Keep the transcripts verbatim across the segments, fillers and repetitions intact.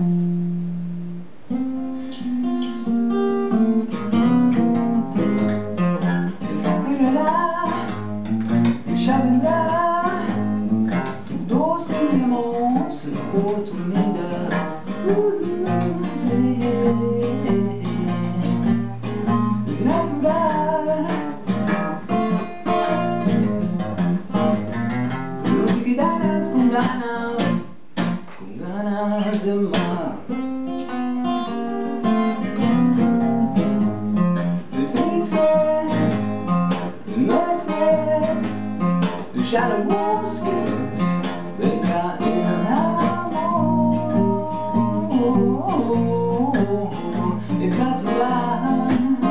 Espérala, ella vendrá, todos tendremos la oportunidad. Es natural, no te quedarás con ganas, con ganas de amar. Ya no busques, deja el amor, es natural.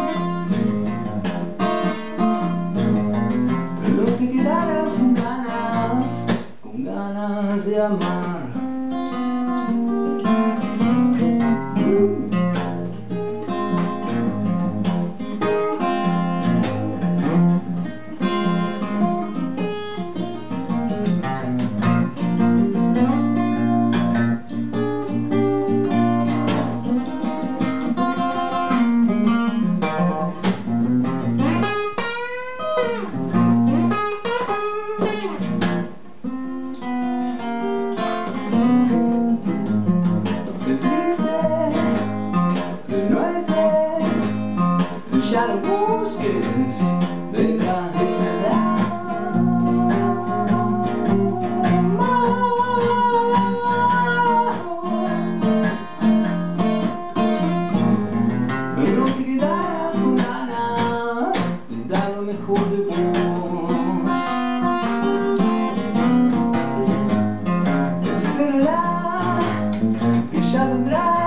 No te quedarás con ganas, con ganas de amar. Ya no busques, deja el amor. No te quedarás con ganas de dar lo mejor de vos. Espérala, que ya vendrá.